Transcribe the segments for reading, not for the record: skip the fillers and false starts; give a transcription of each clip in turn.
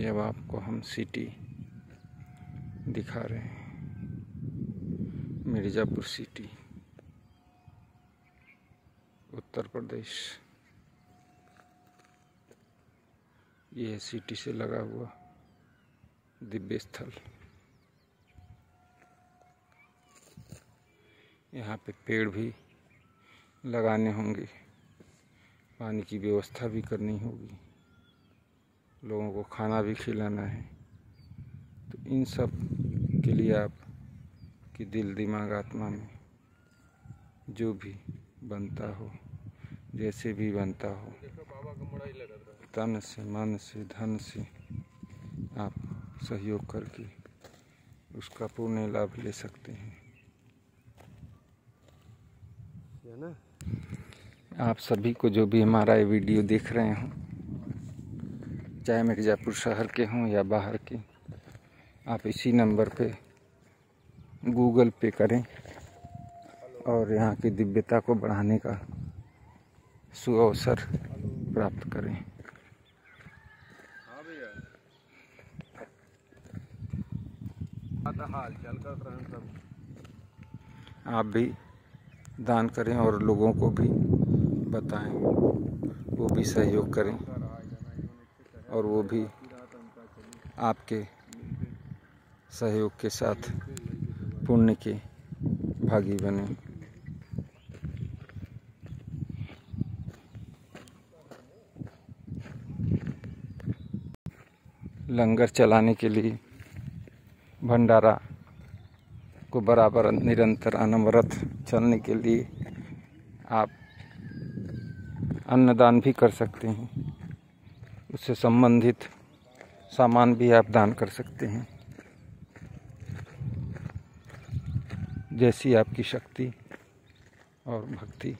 ये अब आपको हम सिटी दिखा रहे हैं, मिर्ज़ापुर सिटी, उत्तर प्रदेश। ये सिटी से लगा हुआ दिव्य स्थल। यहाँ पे पेड़ भी लगाने होंगे, पानी की व्यवस्था भी करनी होगी, लोगों को खाना भी खिलाना है। तो इन सब के लिए आपकी दिल दिमाग आत्मा में जो भी बनता हो, जैसे भी बनता हो, तन से मन से धन से आप सहयोग करके उसका पूर्ण लाभ ले सकते हैं। आप सभी को जो भी हमारा ये वीडियो देख रहे हों, चाहे मिर्ज़ापुर शहर के हों या बाहर के, आप इसी नंबर पे गूगल पे करें और यहाँ की दिव्यता को बढ़ाने का सुअवसर प्राप्त करें। आप भी दान करें और लोगों को भी बताएं, वो भी सहयोग करें और वो भी आपके सहयोग के साथ पुण्य के भागी बने। लंगर चलाने के लिए भंडारा को बराबर निरंतर अनवरत चलने के लिए आप अन्नदान भी कर सकते हैं। उससे संबंधित सामान भी आप दान कर सकते हैं, जैसी आपकी शक्ति और भक्ति।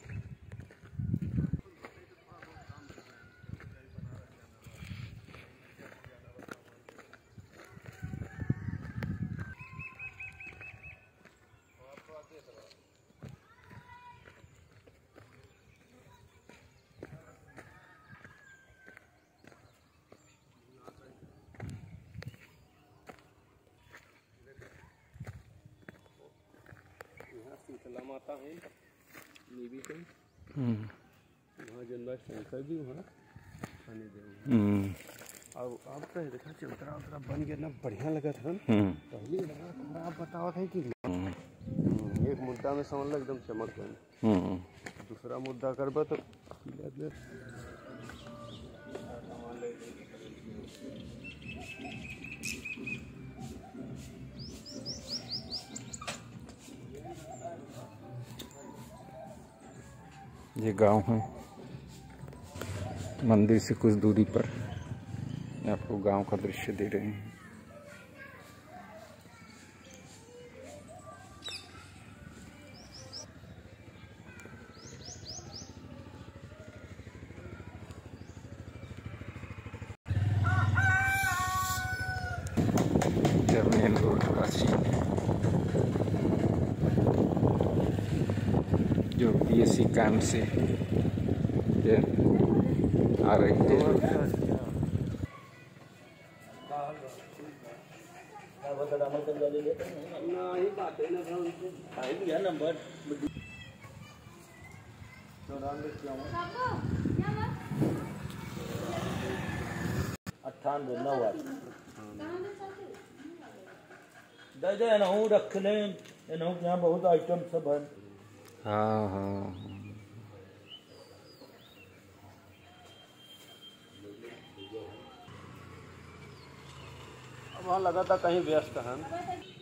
माता है नीवी से वहाँ जनवा शंकर जी वहाँ खाने दे। और अब तो देखा चौतरा उतरा बन गया ना, बढ़िया लगा था। पहले लगा खराब बताओ था कि एक मुद्दा में समझ लो एकदम चमक गया, दूसरा मुद्दा करबा तो ये गांव है, मंदिर से कुछ दूरी पर आपको गांव का दृश्य दे रहे हैं। मेन रोड का सीन है, जो पीएससी कैंप से आ रही है। दे नहू रख लें, नहू यहाँ बहुत आइटम सब है। हाँ हाँ, अब वहाँ लगा था कहीं व्यस्त है।